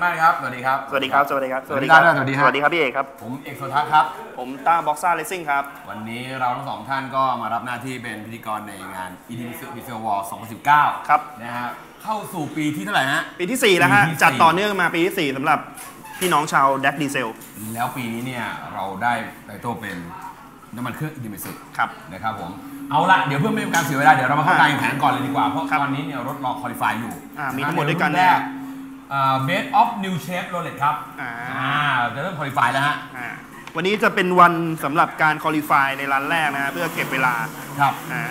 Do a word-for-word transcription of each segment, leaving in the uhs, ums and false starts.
มากครับสวัสดีครับสวัสดีครับสวัสดีครับสวัสดีครับสวัสดีครับสวัสดีครับพี่เอกครับผมเอกโสทัศน์ครับผมต้าบ็อกซ่าเลสซิ่งครับวันนี้เราทั้งสองท่านก็มารับหน้าที่เป็นพิธีกรในงานอีดิมิสึพิเซลวอลสองพันสิบเก้าครับนะฮะเข้าสู่ปีที่เท่าไหร่ฮะปีที่สี่แล้วฮะจัดต่อเนื่องมาปีที่สี่สำหรับพี่น้องชาวแดกดีเซลแล้วปีนี้เนี่ยเราได้ไตโต้เป็นน้ำมันเครื่องอีดิมิสึครับนะครับผมเอาละเดี๋ยวเพื่อไม่เป็นการเสียเวลาเดี๋ยวเรามาเข้าการแข่งขันก่อนเลยดีกว่าเพราะตอนนี้เนี่ยรถรอคอลิฟายอยู่มีทั้งหมดด้วยกันแรกเบสออฟนิวเชฟโรเลตครับจะเริ่มคอลิฟายแล้วฮะวันนี้จะเป็นวันสำหรับการคอลิฟายในรันแรกนะฮะเพื่อเก็บเวลาครับ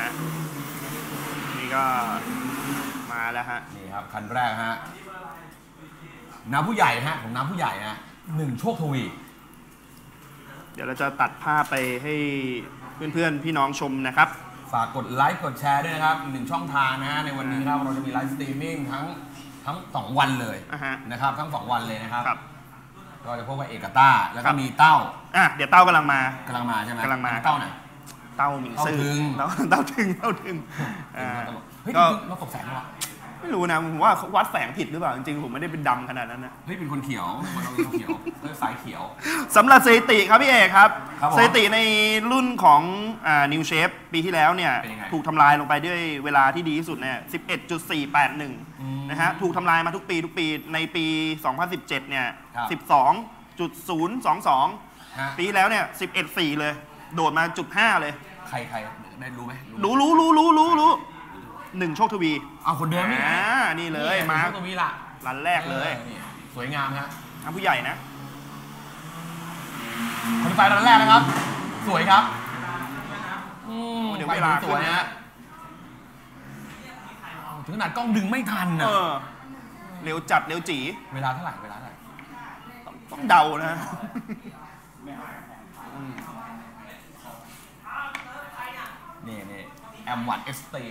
นี่ก็มาแล้วฮะนี่ครับคันแรกฮะน้ำผู้ใหญ่ฮะของน้ำผู้ใหญ่ฮะหนึ่งโชคทวีเดี๋ยวเราจะตัดภาพไปให้เพื่อนๆพี่น้องชมนะครับฝากกดไลค์กดแชร์ด้วยนะครับหนึ่งช่องทางนะฮะในวันนี้ครับเราจะมีไลฟ์สตรีมมิ่งทั้งทั้งสองวันเลยนะครับทั้งสองวันเลยนะครับก็จะพบกับเอกต้าแล้วก็มีเต้าอ่ะเดี๋ยวเต้ากำลังมากำลังมาใช่ไหมกำลังมาเต้าไหนเต้าหมิงซื่อเต้าเต้าถึงเต้าถึงเฮ้ยเราตกแสงหรอไม่รู้นะผมว่าวัดแสงผิดหรือเปล่าจริงๆผมไม่ได้เป็นดำขนาดนั้นนะเฮ้ยเป็นคนเขียวมันเราเป็นเขียวสายเขียวสำหรับสถิติครับพี่เอกครับสถิติในรุ่นของนิวเชฟปีที่แล้วเนี่ยถูกทำลายลงไปด้วยเวลาที่ดีที่สุดเนี่ย สิบเอ็ดจุดสี่แปดหนึ่ง นะฮะถูกทำลายมาทุกปีทุกปีในปีสองพันสิบเจ็ดเนี่ย สิบสองจุดศูนย์สองสอง ปีแล้วเนี่ย สิบเอ็ดจุดสี่ เลยโดดมาจุดห้าเลยใครใครได้รู้ไหมรู้รู้รู้รู้รู้รู้หนึ่งโชคทวีเอาคนเดิมนี่อ่านี่เลยมาโชคทวีละรันแรกเลยสวยงามฮะน้ำผู้ใหญ่นะคนไฟรันแรกนะครับสวยครับเดี๋ยวเวลาสวยฮะถึงขนาดกล้องดึงไม่ทันนะเร็วจัดเร็วจีเวลาเท่าไหร่เวลาเท่าไหร่ต้องเดานะนี่นี่แอมวัตเอ็กซ์ตรีม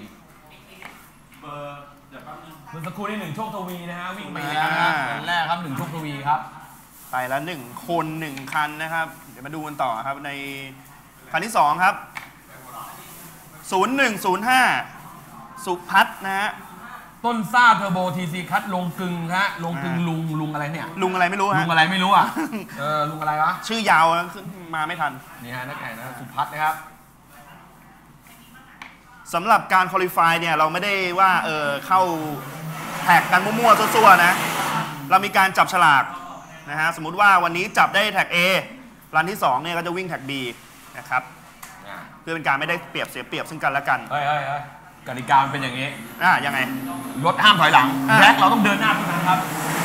เมื่อสักครู่นี้หนึ่งโชคทวีนะฮะวิ่งไปแล้วนะคันแรกครับหนึ่งโชคทวีครับไปแล้วหนึ่งคนหนึ่งคันนะครับเดี๋ยวมาดูกันต่อครับในคันที่สองครับศูนย์หนึ่งศูนย์ห้าสุพัฒน์นะฮะต้นซ่าเทอร์โบทีซีคัทลงกึ่งฮะลงกึ่งลุงลุงอะไรเนี่ยลุงอะไรไม่รู้ฮะลุงอะไรไม่รู้อ่ะเออลุงอะไรวะชื่อยาวขึ้นมาไม่ทันนี่ฮะนักแข่งนะสุพัฒน์นะครับสำหรับการคอลิฟายเนี่ยเราไม่ได้ว่าเออเข้าแท็กกันมั่วๆซั่วๆนะเรามีการจับฉลากนะฮะสมมุติว่าวันนี้จับได้แท็ก A รันที่สองเนี่ยก็จะวิ่งแท็ก B นะครับเพื่อเป็นการไม่ได้เปรียบเสียเปรียบซึ่งกันและกันเฮ้ยกติกาเป็นอย่างนี้อ่ายังไงรถห้ามถอยหลังแบ็คเราต้องเดินหน้าเท่านั้นครับ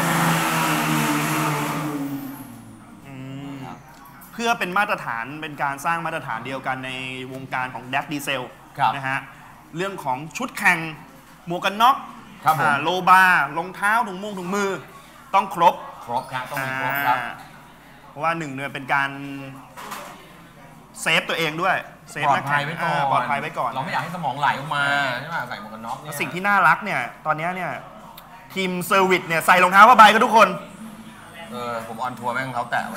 เพื่อเป็นมาตรฐานเป็นการสร้างมาตรฐานเดียวกันในวงการของแดกดีเซลนะฮะเรื่องของชุดแข่งหมวกกันน็อกโลบาร์รองเท้าถุงมือถุงมือต้องครบครบครับต้องมีครบครับเพราะว่าหนึ่งเนี่ยเป็นการเซฟตัวเองด้วยเซฟปลอดภัยไว้ก่อนปลอดภัยไว้ก่อนเราไม่อยากให้สมองไหลออกมาใช่ไหมใส่หมวกกันน็อกสิ่งที่น่ารักเนี่ยตอนนี้เนี่ยทีมเซอร์วิสเนี่ยใส่รองเท้าผ้าใบกันทุกคนเออผมออนทัวร์แม่งเขาแตะไว้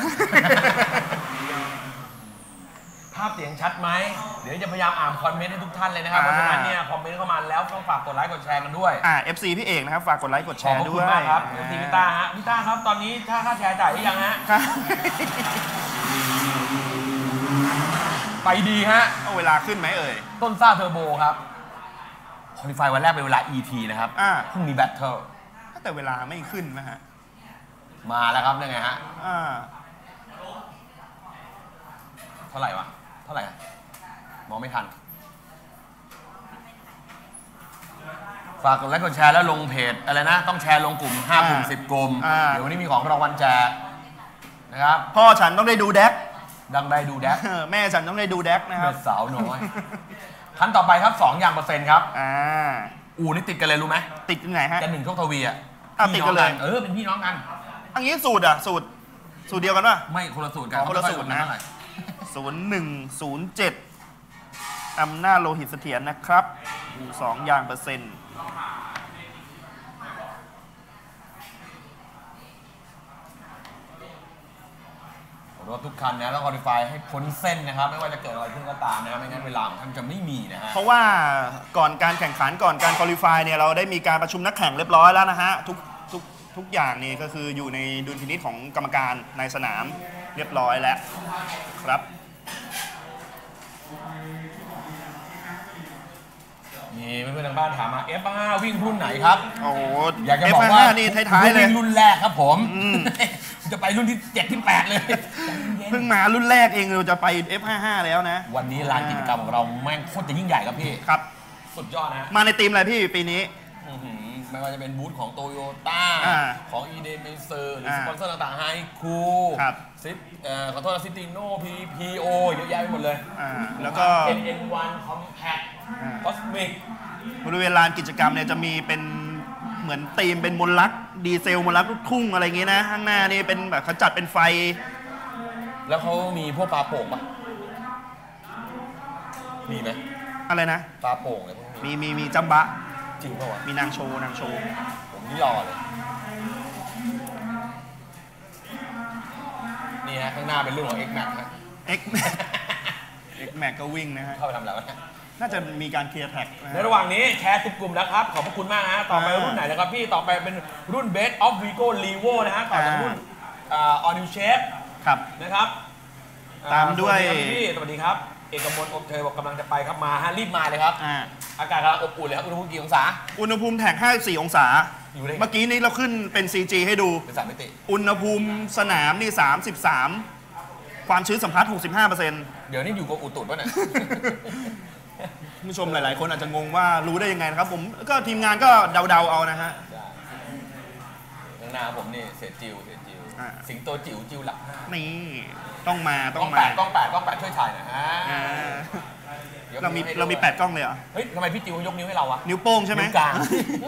ภาพเสียงชัดไหมเดี๋ยวจะพยายามอ่านคอมเมนต์ให้ทุกท่านเลยนะครับเพราะฉะนั้นเนี่ยคอมเมนต์เข้ามาแล้วต้องฝากกดไลค์กดแชร์กันด้วยอ่า เอฟ ซี พี่เอกนะครับฝากกดไลค์กดแชร์ด้วยครับทีพี่ต้าฮะพี่ต้าครับตอนนี้ถ้าค่าแชร์จ่ายหรือยังฮะไปดีฮะเอาเวลาขึ้นไหมเอ่ยต้นซ่าเทอร์โบครับคอลิฟายวันแรกเป็นเวลา อี ที นะครับพรุ่งนี้แบทเทิลแต่เวลาไม่ขึ้นนะฮะมาแล้วครับยังไงฮะเท่าไหร่วะเท่าไหร่มองไม่ทันฝากกดไลค์กดแชร์แล้วลงเพจอะไรนะต้องแชร์ลงกลุ่มห้ากลุ่มสิบกลุ่มเดี๋ยววันนี้มีของรางวัลแจกนะครับพ่อฉันต้องได้ดูแดกดังได้ดูแดกแม่ฉันต้องได้ดูแดกนะครับสาวน้อยขั้นต่อไปครับสองอย่างเปอร์เซ็นต์ครับอ่าอูนี่ติดกันเลยรู้ไหมติดยังไงฮะกันหนึ่งโชคทวีอ่ะติดกันเลยเออเป็นพี่น้องกันอันนี้สูตรอ่ะสูตรสูตรเดียวกันป่ะไม่คนละสูตรกันคนละสูตรนะศูนย์หนึ่งศูนย์เจ็ดอำนาจโลหิตเสถียรนะครับสองอย่างเปอร์เซ็นต์รถทุกคันนะต้องคอลิฟายให้พ้นเส้นนะครับไม่ว่าจะเกิดอะไรขึ้นก็ตามนะครับไม่งั้นเวลาของท่านจะไม่มีนะฮะเพราะว่าก่อนการแข่งขันก่อนการคอลิฟายเนี่ยเราได้มีการประชุมนักแข่งเรียบร้อยแล้วนะฮะทุกทุกทุกอย่างนี่ก็คืออยู่ในดุลพินิจของกรรมการในสนามเรียบร้อยแล้วครับนี่เพื่อนๆทางบ้านถามมา เอฟ ห้า วิ่งรุ่นไหนครับโอ้โหอยากจะบอกว่านี่ท้ายๆเลยวิ่งรุ่นแรกครับผมจะไปรุ่นที่เจ็ดที่แปดเลยเพิ่งมารุ่นแรกเองเราจะไป เอฟ ห้าสิบห้า แล้วนะวันนี้ลานกิจกรรมของเราแม่งโคตรจะยิ่งใหญ่ครับพี่ครับสุดยอดนะมาในทีมอะไรพี่ปีนี้ไม่ว่าจะเป็นบูธของโตโยต้าของอีเดเมเซอร์หรือสปอนเซอร์ต่างๆไฮคูซิตขอโทษซิติโน่พีพีโอเยอะแยะไปหมดเลยแล้วก็เอ็น เอ็น วัน Compact Cosmic บริเวณลานกิจกรรมเนี่ยจะมีเป็นเหมือนธีมเป็นมนลักดีเซลมนลักลูกทุ่งอะไรอย่างงี้นะข้างหน้านี่เป็นแบบเขาจัดเป็นไฟแล้วเขามีพวกปลาโป่งปะมีไหมอะไรนะปลาโป่งอะไรพวกนี้มีมีมีจัมบะจริงป่าวะมีนางโชว์นางโชว์ผมนี่รอเลยนี่ฮะข้างหน้าเป็นรุ่นของ X Max นะ X Max X Max ก็วิ่งนะฮะเข้าไปทำอะไรวะน่าจะมีการเคลียร์แท็กในระหว่างนี้แชร์ติดกลุ่มแล้วครับขอบพระคุณมากนะต่อไปรุ่นไหนนะครับพี่ต่อไปเป็นรุ่น Best of Vigo Levo นะฮะต่อจากรุ่น All New Shape ครับนะครับตามด้วยพี่สวัสดีครับเอกมลอบเธอบอกกำลังจะไปครับมาฮะรีบมาเลยครับอากาศกำลังอบอุ่นเลยครับอุณหภูมิกี่องศาอุณหภูมิแท็กห้าสิบสี่องศาเมื่อกี้นี้เราขึ้นเป็น ซี จี ให้ดูเป็นสามมิติอุณหภูมิสนามนี่สามสิบสามความชื้นสัมผัส หกสิบห้าเปอร์เซ็นต์เดี๋ยวนี้อยู่กับอุตุป่ะเนี่ยผู้ชมหลายๆคนอาจจะงงว่ารู้ได้ยังไงนะครับผมก็ทีมงานก็เดาๆเอานะฮะข้างหน้าผมนี่เศษจิวเศษจิวสิงโตจิ๋วจิวหลักนี่ต้องมาต้องมาต้องแปดต้องแปดช่วยถ่ายหน่อยฮะเรามีเรามีแปดกล้องเลยเหรอเฮ้ยทำไมพี่จิ๋วยกนิ้วให้เราอะนิ้วโป้งใช่ไหมนิ้วกลาง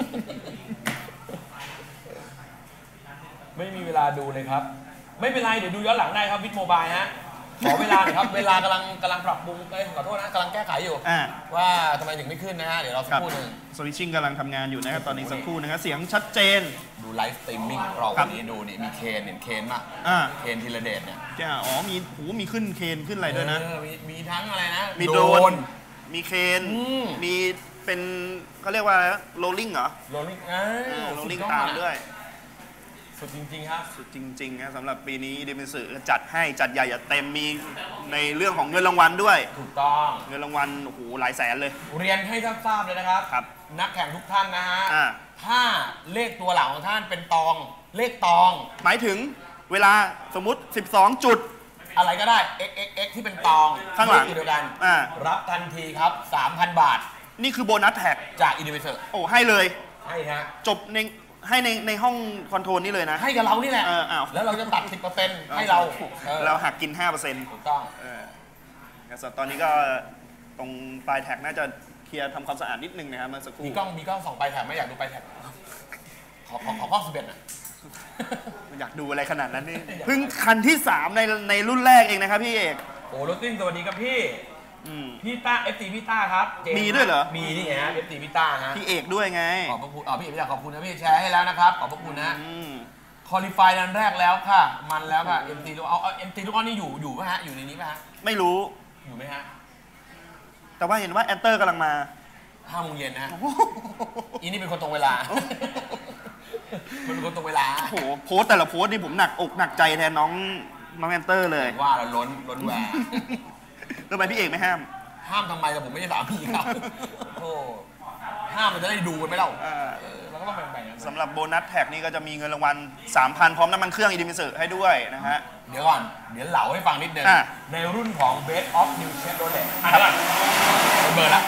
ไม่มีเวลาดูเลยครับไม่เป็นไรเดี๋ยวดูย้อนหลังได้ครับวิดโมบายฮะขอเวลาหน่อยครับเวลากำลังกำลังปรับปรุงเอ้ยขอโทษนะกำลังแก้ไขอยู่ว่าทำไมถึงไม่ขึ้นนะฮะเดี๋ยวเราสักครู่หนึ่งสวิตชิ่งกำลังทำงานอยู่นะครับตอนนี้สักครู่นะครับเสียงชัดเจนดูไลฟ์สตรีมมิ่งเราวันนี้ดูนี่มีเคนเห็นเคนป่ะเคนธีรเดชเนี่ยจ้าอ๋อมีโหมีขึ้นเคนขึ้นอะไรด้วยนะมีมีทั้งอะไรนะมีโดนมีเคนมีเป็นเขาเรียกว่าโรลลิ่งเหรอโรลลิ่งอ่าโรลลิ่งตามด้วยสุดจริงๆครับสุดจริงๆนะสำหรับปีนี้เดมิสึจัดให้จัดใหญ่จัดเต็มมีในเรื่องของเงินรางวัลด้วยถูกต้องเงินรางวัลโอ้โหหลายแสนเลยเรียนให้ทราบเลยนะครับครับนักแข่งทุกท่านนะฮะถ้าเลขตัวหลังของท่านเป็นตองเลขตองหมายถึงเวลาสมมุติสิบสองจุดอะไรก็ได้ x x x ที่เป็นตองข้างหลังเดียวกันรับทันทีครับ สามพัน บาทนี่คือโบนัสแท็กจากอินดิวิเซอร์โอ้ให้เลยให้ฮะจบในให้ในในห้องคอนโทรลนี่เลยนะให้กับเรานี่แหละแล้วเราจะตัด สิบเปอร์เซ็นต์ ให้เราเราหักกิน ห้าเปอร์เซ็นต์ถูกต้องส่วนตอนนี้ก็ตรงปลายแท็กน่าจะเคลียร์ทำความสะอาดนิดนึงนะครับเมื่อสักครู่มีกล้องมีกล้องส่องปลายแท็กไม่อยากดูปลายแท็กขอขอขอกล้องสิบเอ็ดนะอยากดูอะไรขนาดนั้นนี่เพิ่งคันที่สามในในรุ่นแรกเองนะครับพี่เอกโอ้รถติ้งสวัสดีครับพี่พี่ต้า เอฟ ซี พี่ต้าครับมีด้วยเหรอมีนี่ไงฮะ เอฟ ซี พี่ต้าฮะพี่เอกด้วยไงขอบพระคุณอ๋อพี่เอกอยากขอบคุณนะพี่แชร์ให้แล้วนะครับขอบพระคุณนะคอลิฟายนันแรกแล้วค่ะมันแล้วค่ะ เอ็ม ที ลูกเอาเอ็ม ที ลูกอ้อนนี่อยู่อยู่ไหมฮะอยู่ในนี้ไหมฮะไม่รู้อยู่ไหมฮะแต่ว่าเห็นว่าแอนเตอร์กำลังมาห้าโมงเย็นนะอีนี่เป็นคนตรงเวลามันเป็นคนตรงเวลาโอ้โหโพสแต่ละโพสนี่ผมหนักอกหนักใจแทนน้องน้องแอนเตอร์เลยว่าเราล้นล้นแหวกทำไมพี่เอกไม่ห้ามห้ามทำไมล่ะผมไม่ใช่สามีเขาโอ้ห้ามมันจะได้ดูกันไหมเล่าเราก็ต้องแบ่งๆสำหรับโบนัสแท็กนี่ก็จะมีเงินรางวัล สามพัน พร้อมน้ำมันเครื่องอีดิมิสึให้ด้วยนะฮะเดี๋ยวก่อนเดี๋ยวเหล่าให้ฟังนิดนึงในรุ่นของ Best of New Chevrolet อ่ะครับรถเบอร์ละ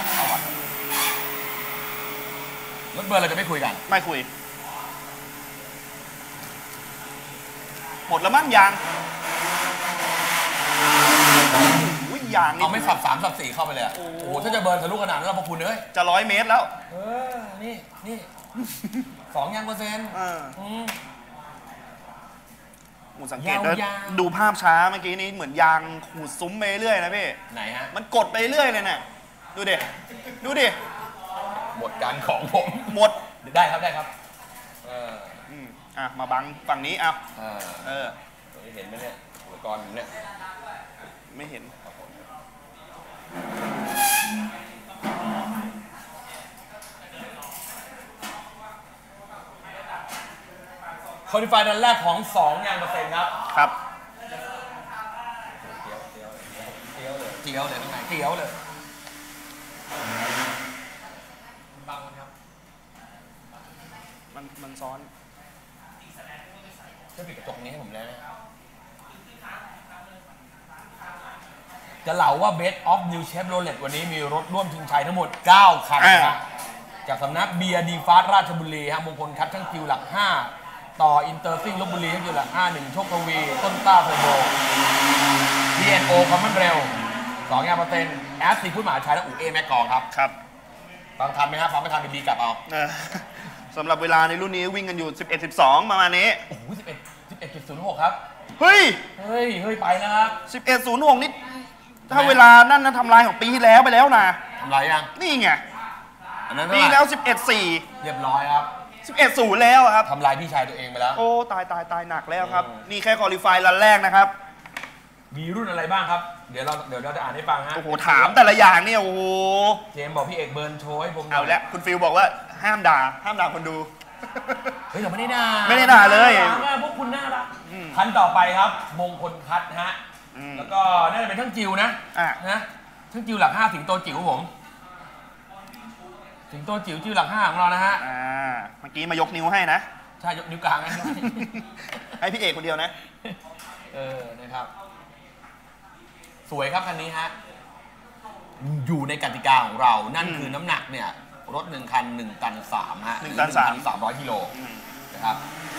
รถเบอร์เราจะไม่คุยกันไม่คุยหมดแล้วมั้งยางวิ่งยางนี่เอาไม่สับสามสับสี่เข้าไปเลยโอ้โหถ้าจะเบิร์นทะลุขนาดนั้นเราพอคุณเลยจะร้อยเมตรแล้วเออนี่นี่สองยางเปอร์เซ็นต์หมูสังเกตด้วยดูภาพช้าเมื่อกี้นี้เหมือนยางขูดซุ้มไปเรื่อยนะพี่ไหนฮะมันกดไปเรื่อยเลยน่ะดูดิดูดิหมดการของผมหมดได้ครับได้ครับเอออ่ะมาบังฝั่งนี้เอาเออเออเห็นไหมเนี่ยอุปกรณ์เนี่ยไม่เห็นคอลิฟายนัดแรกของสองยางเปอร์เซ็นต์ครับครับเตี้ยวเลยเตี้ยวเลยข้างในเตี้ยวเลยบังครับมันมันซ้อนช่วยปิดกระจกนี้ให้ผมแล้วนะจะเล่าว่า Best of New Chevrolet วันนี้มีรถร่วมชิงชัยทั้งหมดเก้าคันครับจากสำนักเบียร์ดีฟาสราชบุรีฮะมงคลคัดช่างคิวหลักห้าต่ออินเตอร์ซิ่งลพบุรีช่างคิวหลักห้าหนึ่งโชคทวีต้นต้าเทอร์โบ ดี เอ็น โอ ความมันเร็วสองยางเปอร์เซ็นต์แอสซีพุทธมหาชัยและอูเอแม็กกองครับครับฟังทันไหมครับฟังไม่ทันดีๆกลับเอาสำหรับเวลาในรุ่นนี้วิ่งกันอยู่ สิบเอ็ด สิบสอง ประมาณนี้โอ้โหสิบเอ็ด สิบเอ็ดจุดศูนย์หกครับเฮ้ยเฮ้ยเฮ้ยไปแล้วครับสิบเอ็ด ศูนย์หกนี่ถ้าเวลานั่นนะทำลายของปีที่แล้วไปแล้วนะทำลายยังนี่ไงปีแล้ว สิบเอ็ด สี่เรียบร้อยครับสิบเอ็ด ศูนย์แล้วครับทำลายพี่ชายตัวเองไปแล้วโอ้ตายตายตายหนักแล้วครับนี่แค่คอลิฟายรันแรกนะครับมีรุ่นอะไรบ้างครับเดี๋ยวเราเดี๋ยวเราจะอ่านให้ฟังฮะโอ้โหถามแต่ละอย่างเนี่ยโอ้โหเจมบอกพี่เอกเบิร์นโชว์ให้ผมเอาละคุณฟิลบอกว่าห้ามด่าห้ามด่าคนดูเฮ้ยเราไม่ได้ด่าไม่ได้ด่าเลยพวกคุณน่ารักคันต่อไปครับมงคลคัดฮะแล้วก็น่าจะเป็นทั้งจิวนะนะทั้งจิวหลักห้าสิงโตจิ๋วผมสิงโตจิ๋วจิวหลักห้าของเรานะฮะอ่าเมื่อกี้มายกนิ้วให้นะใช่ยกนิ้วกลางให้ให้พี่เอกคนเดียวนะเออนะครับสวยครับคันนี้ฮะอยู่ในกติกาของเรานั่นคือน้ำหนักเนี่ยรถหนึ่งคันหนึ่งตันสามฮะหนึ่งตันสามสามร้อยกิโลนะครับ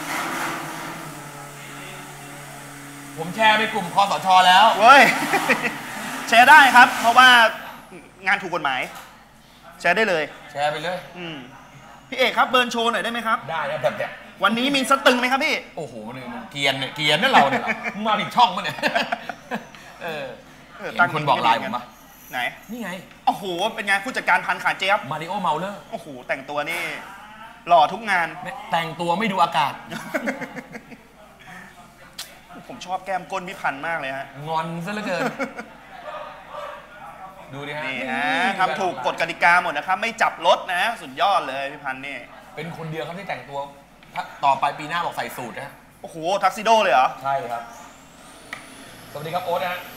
ผมแชร์ไปกลุ่มคสช.แล้วเว้ยแชร์ได้ครับเพราะว่างานถูกกฎหมายแชร์ได้เลยแชร์ไปเลยอืมพี่เอกครับเบิร์นโชว์หน่อยได้ไหมครับได้ครับแบบแบบวันนี้มีสตึงไหมครับพี่โอ้โหมันเกียนเนี่ยเกียนนั่นเราเนี่ยมึงมาถึงช่องมั้ยเนี่ยเออตั้งคนบอกลายผมปะไหนนี่ไงโอ้โหเป็นไงผู้จัดการพันขาเจี๊ยบมาริโอเมาเลอร์โอ้โหแต่งตัวนี่หล่อทุกงานแต่งตัวไม่ดูอากาศผมชอบแก้มก้นพี่พันธ์มากเลยฮะงอนซะเหลือเกินดูดิฮะนี่ฮะทำถูกกฎกติกาหมดนะครับไม่จับรถนะสุดยอดเลยพี่พันธ์นี่เป็นคนเดียวครับที่แต่งตัวต่อไปปีหน้าบอกใส่สูทนะโอ้โหทักซิโดเลยเหรอใช่ครับสวัสดีครับโอ๊ตนะฮะ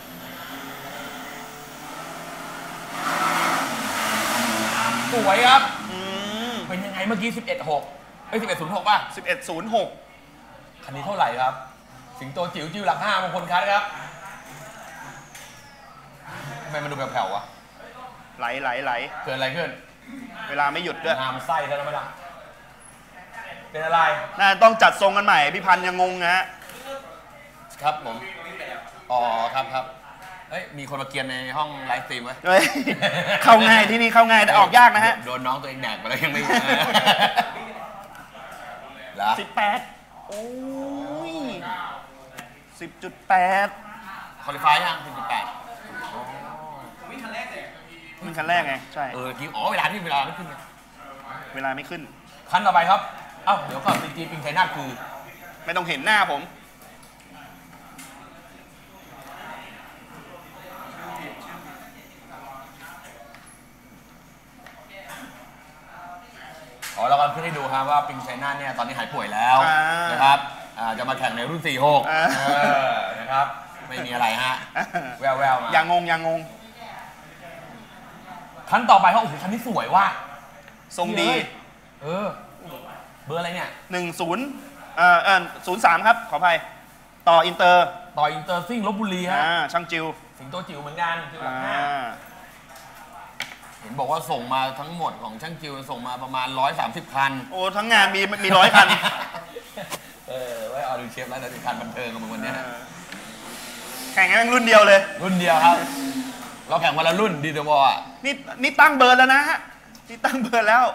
สวยครับเป็นยังไงเมื่อกี้สิบเอ็ด หกเอ้ยสิบเอ็ด ศูนย์หกป่ะสิบเอ็ด ศูนย์หกคันนี้เท่าไหร่ครับสิงโตจิ๋วจิ๋วหลักห้ามงคลคัดครับทำไมมันดูแผ่วๆวะไหลไหลไหลเกิดอะไรขึ้นเวลาไม่หยุดด้วยหามไส้แล้วไม่ล่ะเป็นอะไรน่าต้องจัดทรงกันใหม่พี่พันธ์ยังงงนะฮะครับผมอ๋อครับครับเฮ้ยมีคนมาเกียนในห้องไลฟ์สตรีมไหมเข้าง่ายที่นี่เข้าง่ายแต่ออกยากนะฮะโดนน้องตัวเองแดกไปแล้วยังไม่เหรอสิบแปดโอ้ยสิบจุดแปดคอลิฟายยังสิบจุดแปดวิ่งคันแรกเลยวิ่งคันแรกไงใช่เออคิวอ๋อเวลาที่เวลาไม่ขึ้นเวลาไม่ขึ้นคันต่อไปครับเอ้าเดี๋ยวก่อนซีจีปิงไชน่าคือไม่ต้องเห็นหน้าผมอ๋อเรากำลังขึ้นให้ดูครับว่าปิงไชน่าเนี่ยตอนนี้หายป่วยแล้วนะครับจะมาแข่งในรุ่นสี่สิบหกนะครับไม่มีอะไรฮะแววแววมาอย่างงงอย่างงงคันต่อไปเขาโอ้โหคันนี้สวยว่ะทรงดีเออเบอร์อะไรเนี่ยหนึ่งศูนย์เอ่อเอ่อศูนย์สามครับขออภัยต่ออินเตอร์ต่ออินเตอร์ซิ่งลพบุรีฮะช่างจิวสิงโตจิ๋วเหมือนกันจิวหลักห้าเห็นบอกว่าส่งมาทั้งหมดของช่างจิวส่งมาประมาณร้อยสามสิบคันโอ้ทั้งงานมีมีร้อยคันเออไว้ออดิเชฟแล้วแต่คันบันเทิงกับมึงวันนี้แข่งกันรุ่นเดียวเลยรุ่นเดียวครับเราแข่งวันละรุ่นดีเดวอร์นี่นี่ตั้งเบอร์แล้วนะฮะนี่ตั้งเบอร์แล้ว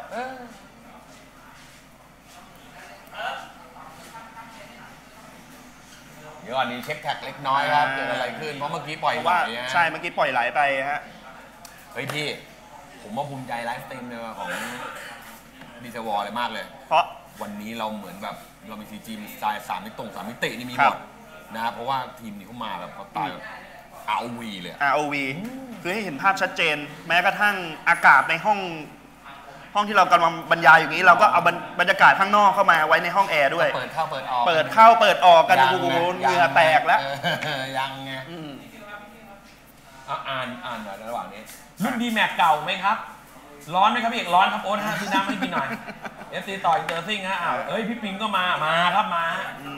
เดี๋ยวก่อนนี้เช็คแท็กเล็กน้อยครับเกิดอะไรขึ้นเพราะเมื่อกี้ปล่อยไหลใช่เมื่อกี้ปล่อยไหลไปฮะเฮ้ยพี่ผมว่าภูมิใจไลฟ์สตรีมเนี่ยของดีเซวอร์เลยมากเลยเพราะวันนี้เราเหมือนแบบเรามีซีจีมีสไตล์สามมิติตรงสามมิตินี่มีหมดนะเพราะว่าทีมนี้เขามาแบบเขาตายแบบ อาร์ โอ วี เลยอาร์ โอ วี คือให้เห็นภาพชัดเจนแม้กระทั่งอากาศในห้องห้องที่เรากำลังบรรยายอย่างนี้เราก็เอาบรรยากาศข้างนอกเข้ามาไว้ในห้องแอร์ด้วยเปิดเข้าเปิดออกเปิดเข้าเปิดออกกันกูเหงื่อแตกแล้วยังไงอ่านอ่านหน่อยระหว่างนี้รุ่นดีแม็กเก่าไหมครับร้อนไหมครับพี่เอกร้อนครับโอ๊ตฮะซื้อน้ำให้กินหน่อยเอฟซีต่ออินเตอร์ซิ่งฮะอ้าวเอ้ยพี่ปิงก็มามาครับมา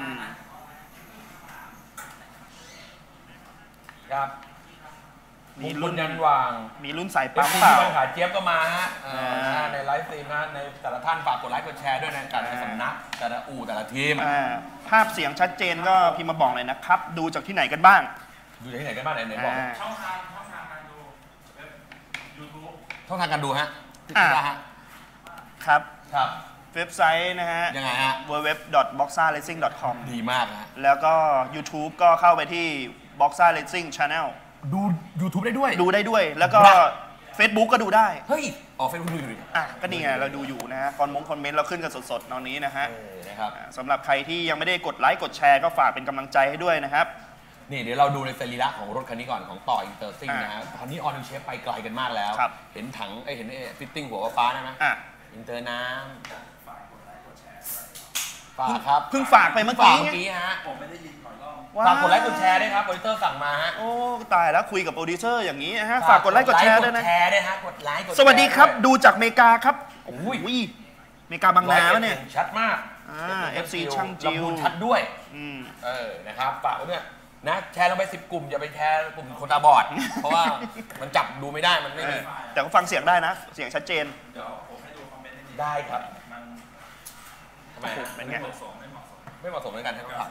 ครับมีรุ่นยันวางมีรุ่นสายปั๊มเปล่าปัญหาเจี๊ยบก็มาฮะในไลฟ์สตรีมนะในแต่ละท่านฝากกดไลค์กดแชร์ด้วยนะแต่ละสำนักแต่ละอู่แต่ละทีมภาพเสียงชัดเจนก็พิมพ์มาบอกเลยนะครับดูจากที่ไหนกันบ้างดูจากที่ไหนกันบ้างไหนไหนบอกช่องทางช่องทางการดูเว็บยูทูบช่องทางการดูฮะติดตามฮะครับครับเว็บไซต์นะฮะยังไงฮะดับเบิลยู ดับเบิลยู ดับเบิลยู ดอท บ็อกซ่า เรซซิ่ง ดอท คอมดีมากฮะแล้วก็ YouTube ก็เข้าไปที่ Boxa Racing Channel ดู YouTube ได้ด้วยดูได้ด้วยแล้วก็ Facebook ก็ดูได้เฮ้ยอ๋อ Facebook ดูอยู่อ่ะก็นี่ไงเราดูอยู่นะฮะคอนมงคอมเมนต์เราขึ้นกันสดๆตอนนี้นะฮะนะครับสำหรับใครที่ยังไม่ได้กดไลค์กดแชร์ก็ฝากเป็นกำลังใจให้ด้วยนะครับนี่เดี๋ยวเราดูในสรีระของรถคันนี้ก่อนของต่ออินเตอร์ซิ่งนะฮะตอนนี้ออนิเชฟไปไกลกันมากแล้วเห็นถังไอเห็นไอฟิตติ้งหัวฟ้าได้ไหมอินเตอร์น้ำฝากครับเพิ่งฝากไปเมื่อกี้เมื่อกี้ฮะผมไม่ได้ยินก่อนรอบฝากกดไลค์กดแชร์ด้วยครับโปรดิวเซอร์สั่งมาฮะโอ้ตายแล้วคุยกับโปรดิวเซอร์อย่างนี้ฮะฝากกดไลค์กดแชร์ด้วยนะแชร์ด้วยฮะกดไลค์กดสวัสดีครับดูจากเมกาครับโอ้ยเมกาบางนาแล้วเนี่ยชัดมากอ่า เอฟ ซี ช่างจิวชัดด้วยเออนะครับฝากไว้เนี่ยนะแชร์ลงไปสิบกลุ่มอย่าไปแชร์กลุ่มคนตาบอดเพราะว่ามันจับดูไม่ได้มันไม่มีแต่ก็ฟังเสียงได้นะเสียงชัดเจนเดี๋ยวผมให้ดูคอมเมนต์ได้ครับทำไมเป็นไงไม่เหมาะสมในการใช้รถขับ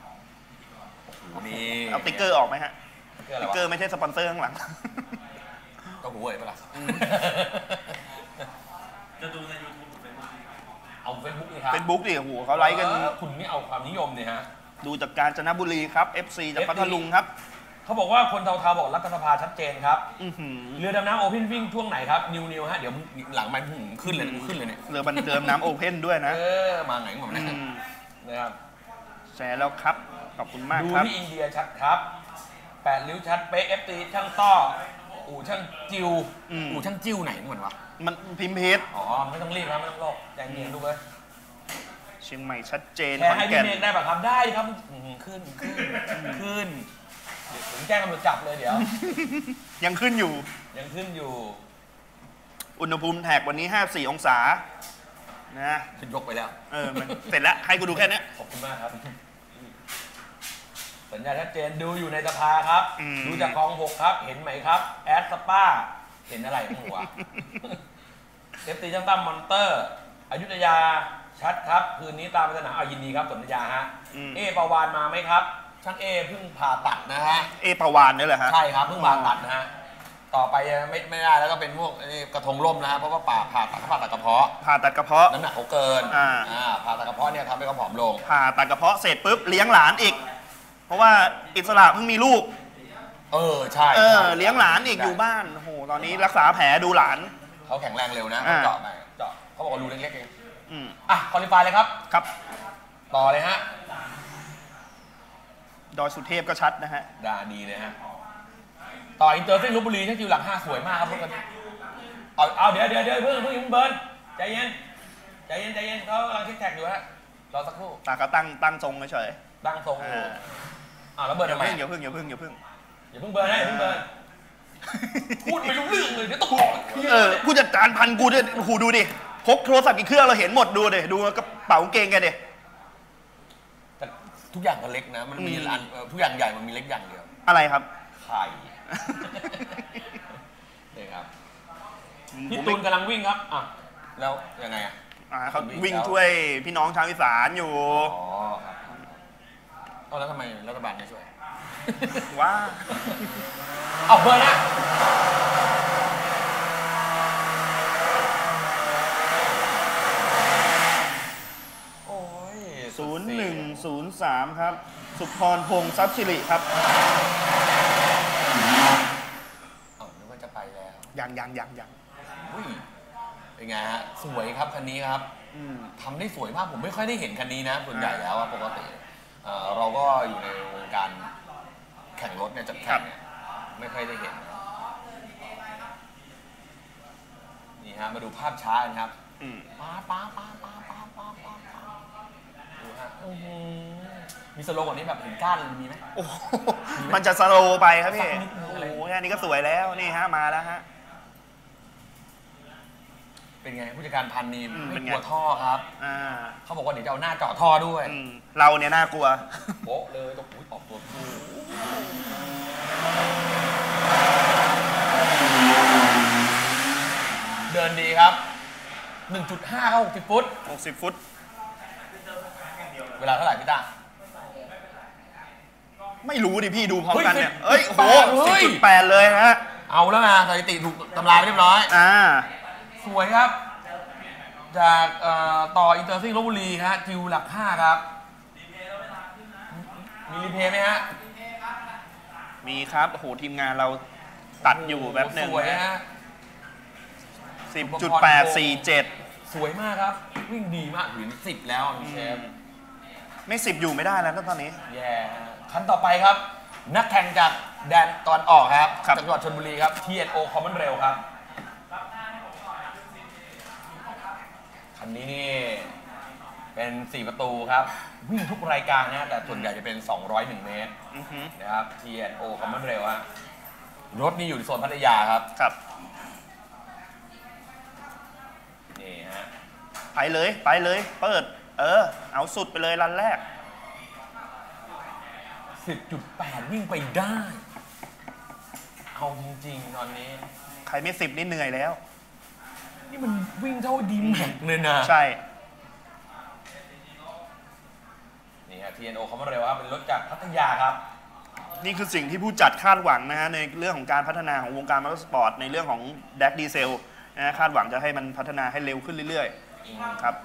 นี่เอาติ๊กเกอร์ออกไหมฮะติ๊กเกอร์ไม่ใช่สปอนเซอร์ข้างหลังก็หูเว่ยปะล่ะจะดูใน YouTube หรือ Facebook เอา Facebook ดิครับ Facebook ดิโอ้โหเขาไลค์กันคุณไม่เอาความนิยมเนี่ยฮะดูจากกาญจนบุรีครับ เอฟ ซี จากพัทลุงครับเขาบอกว่าคนเทาๆบอกรัฐสภาชัดเจนครับเรือดำน้ำโอเพนวิ่งช่วงไหนครับนิวนิวฮะเดี๋ยวหลังมันขึ้นเลยขึ้นเลยเนี่ยเรือบันเรือน้ำโอเพนด้วยนะเออมาไงผมเนี่ยนะครับแชร์แล้วครับขอบคุณมากครับดูที่อินเดียชัดครับแปดริ้วชัดเป๊ะเอฟตีช่างต้ออู่ช่างจิวอู่ช่างจิ้วไหนเหมือนวะมันพิมพ์เพจอ๋อไม่ต้องรีบครับไม่ต้องโลภใจเย็นดูเลยเชียงใหม่ชัดเจนแชร์ให้พี่เมฆได้ป่ะครับได้ครับขึ้นขึ้นขึ้นถึงแจ้งตำรวจจับเลยเดี๋ยวยังขึ้นอยู่ยังขึ้นอยู่อุณหภูมิแท็กวันนี้ห้าสิบสี่องศานะขึ้นยกไปแล้วเออมันเสร็จแล้วให้กูดูแค่นี้ขอบคุณมากครับสัญญาชัดเจนดูอยู่ในสภาครับดูจากคลองหกครับเห็นไหมครับแอดสปาเห็นอะไรหัวเอฟตีช่างตั้มมอนเตอร์อยุธยาชัดครับคืนนี้ตามไปสนามเอายินดีครับสัญญาฮะเอปาวานมาไหมครับช่างเอเพิ่งผ่าตัดนะฮะเอปาวานนี่แหละฮะใช่ครับเพิ่งผ่าตัดนะฮะต่อไปไม่ไม่ได้แล้วก็เป็นพวกกระทงร่มนะฮะเพราะว่าผ่าผ่าตัดผ่าตัดกระเพาะผ่าตัดกระเพาะน้ำหนักเขาเกินอ่าผ่าตัดกระเพาะเนี่ยทำให้เขาผอมลงผ่าตัดกระเพาะเสร็จปุ๊บเลี้ยงหลานอีกเพราะว่าอิสระเพิ่งมีลูกเออใช่เออเลี้ยงหลานอีกอยู่บ้านโอ้โหตอนนี้รักษาแผลดูหลานเขาแข็งแรงเร็วนะเจาะไปเจาะเขาบอกว่ารูเล็กๆเองอ่ะคอลิฟายเลยครับครับต่อเลยฮะดอยสุเทพก็ชัดนะฮะดาดีเลยฮะต่ออินเตอร์ซิ่งลพบุรีช่างจิวหลักห้าสวยมากครับพวกกันเอาเอาเดี๋ยวเดี๋ยวเดี๋ยวเพิ่งเพิ่งยิงเบิร์นใจเย็นใจเย็นใจเย็นเขากำลังเช็คแท็กอยู่ฮะรอสักครู่ตาก็ตั้งตั้งทรงเฉยตั้งทรงอยู่อ่าแล้วเบิร์นทำไมอย่าเพิ่งอย่าเพิ่งอย่าเพิ่งอย่าเพิ่งเบิร์นนะอย่าเพิ่งเบิร์นพูดไม่รู้เรื่องเลยเดี๋ยวต้องขอเออผู้จัดการพันกูเนี่ยหูดูดิพกโทรศัพท์กี่เครื่องเราเห็นหมดดูดิดูกระเป๋าเกงแกดิแต่ทุกอย่างก็เล็กนะมันมีอันทุกอย่างใหญ่มันมีเล็กอย่างเดียวอะไรครับไข่นี่ครับพี่ตูนกำลังวิ่งครับอ่ะแล้วยังไงอ่ะเขาวิ่งช่วยพี่น้องชาวอีสานอยู่อ๋อครับเอาแล้วทำไมรัฐบาลไม่ช่วยว้าเอาเบอร์นะโอ้ยศูนย์หนึ่งศูนย์สามครับสุพรพงษ์ทรัพย์สิริครับเอานึกว่าจะไปแล้วยังยังยังยังอุ้ยเป็นไงฮะสวยครับคันนี้ครับทำได้สวยมากผมไม่ค่อยได้เห็นคันนี้นะส่วนใหญ่แล้วปกติเราก็อยู่ในวงการแข่งรถเนี่ยจัดแข่งเนี่ยไม่ค่อยได้เห็นนนี่ฮะมาดูภาพช้ากันครับอืมป้าป้าป้าป้าป้าป้าป้าดูฮะอื้อหือมีสโลว์กว่านี้แบบเห็นก้านเลยมีไหมโอ้โหมันจะสโลว์ไปครับพี่สักนิดนึงโอ้อะไรโหแค่นี้ก็สวยแล้วนี่ฮะมาแล้วฮะเป็นไงผู้จัดการพันนีอืมไม่เป็นกไงลัวท่อครับอ่าเขาบอกว่าเดี๋ยวจะเอาหน้าเจาะท่อด้วยอืมเราเนี่ยน่ากลัวโป๊ะเลยต้องอุ้ยออกตัวคู่เดินดีครับ หนึ่งจุดห้า เข้าหกสิบฟุตหกสิบ ฟุตเวลาเท่าไหร่พี่ตาไม่รู้ดิพี่ดูพร้อมกันเนี่ยเฮ้เอ้ยยโหเฮ้สิบยจุดแปดเลยฮะเอาแล้วนะสถิติถูกตำราไปเรียบร้อยอ่าสวยครับ จากเอ่อต่ออินเตอร์ซิ่งลพบุรีครับจิวหลักห้าครับ มีรีเพย์ไหมฮะมีครับโอ้โหทีมงานเราตัดอยู่แบบหนึ่งสวยนะฮะสิบจุดแปดสี่เจ็ดสวยมากครับ วิ่งดีมากถึงสิบแล้วเชฟไม่สิบอยู่ไม่ได้แล้วนะตอนนี้แย่ฮะคันต่อไปครับ นักแข่งจากแดนตอนออกครับครับจากจังหวัดชลบุรีครับ ที เอ็น โอ Common Rail ครับ คันนี้นี่เป็นสี่ประตูครับ วิ่งทุกรายการนะแต่ส่วนใหญ่จะเป็นสองร้อยเอ็ดเมตรอือฮึนะครับ ที เอ็น โอ Common Rail ฮะรถนี่อยู่ในโซนพัทยาครับครับนี่ฮะไปเลยไปเลยเปิด เออ เอาสุดไปเลยรันแรกสิบจุดแปด วิ่งไปได้ เอาจริงๆ ตอนนี้ใครไม่สิบนี่เหนื่อยแล้วนี่มันวิ่งเท่าดีแม็กเลยนะใช่นี่ฮะ ที เอ็น โอ Common Rail ครับเป็นรถจากพัทยาครับนี่คือสิ่งที่ผู้จัดคาดหวังนะฮะในเรื่องของการพัฒนาของวงการมอเตอร์สปอร์ตในเรื่องของแดกดีเซลนะฮะคาดหวังจะให้มันพัฒนาให้เร็วขึ้นเรื่อยๆครับ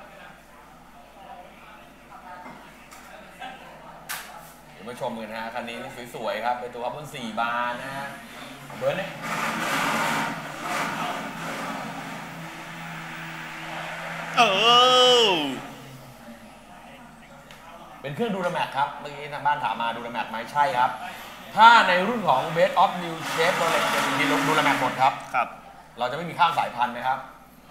เดี๋ยวมาชมกันนะฮะ คันนี้สวยๆครับ เป็นตัวคาร์บอนสี่บานนะฮะเบิร์นเนี่ยเออเป็นเครื่องดูราแม็กครับ เมื่อกี้ทางบ้านถามมาดูราแม็กไหมใช่ครับ ถ้าในรุ่นของ Best of New Shape Rolex จะมีดูราแม็กหมดครับครับเราจะไม่มีข้ามสายพันธุ์นะครับ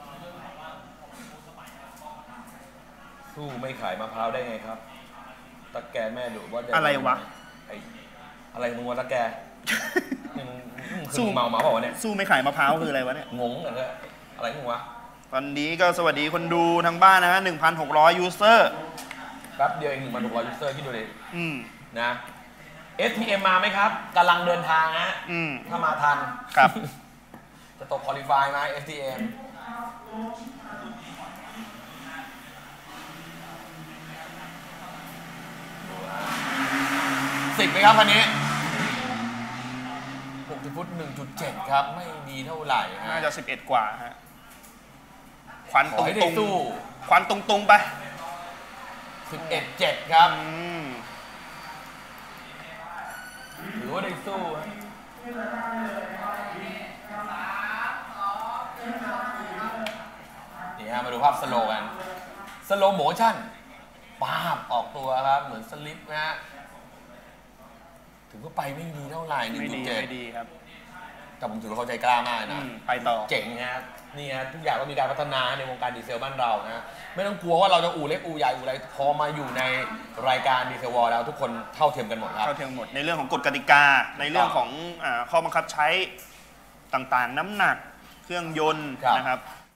สู้ไม่ขายมะพร้าวได้ไงครับตะแกแม่ดุว่าด้อะไรวะไออะไรมึงวะตะแกมึงมึงสู้คือเมาเมาเปล่าวะเนี่ยสู้ไม่ขายมะพร้าวคืออะไรวะเนี่ยงงกันเลยอะไรมึงวะวันนี้ก็สวัสดีคนดูทางบ้านนะฮะหนึ่งพันหกร้อยยูเซอร์แป๊บเดียวเองหนึ่งพันหกร้อยยูเซอร์คิดดูดิอืมนะ เอส ที เอ็ม มาไหมครับกำลังเดินทางฮะอืมถ้ามาทันครับจะตกคอลิฟายไหม เอส ที เอ็ม สิบไหมครับคันนี้หกสิบฟุต หนึ่งจุดเจ็ด ครับ ไม่ดีเท่าไหร่ฮะน่าจะสิบเอ็ดกว่าฮะ ควันขตอรงให้ตได้รงสู้ควันตรงตรงๆไปสิบเอ็ดเจ็ด ครับอืมถือว่าได้สู้ฮะนี่ฮะมาดูภาพสโลว์กัน สโลว์โมชั่นป้าบออกตัวครับ เหมือนสลิปนะฮะถือว่าไปไม่ดีเท่าไหร่หนึ่งไม่จุดีดเจ็ดไม่ดีครับแต่ผมถือว่าเขาใจกล้ามากอืนะมไปต่อเจ๋งนะฮะนี่ฮะทุกอย่างก็มีการพัฒนาในวงการดีเซลบ้านเรานะไม่ต้องกลัวว่าเราจะอู่เล็กอู่ใหญ่อู่อะไรพอมาอยู่ในรายการดีเซลวอลแล้วทุกคนเท่าเทียมกันหมดครับเข้าเทียมหมดในเรื่องของกฎกติกา ในเรื่องของอ่าข้อบังคับใช้ต่างๆ น้ำหนัก เครื่องยนต์ครับนะครับ